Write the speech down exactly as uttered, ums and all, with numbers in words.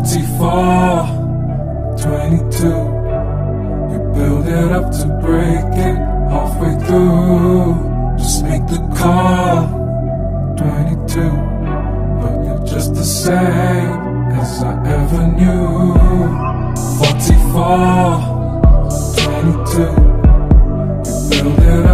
forty-four, twenty-two. You build it up to break it halfway through. Just make the call, twenty-two. But you're just the same as I ever knew. forty-four, twenty-two. You build it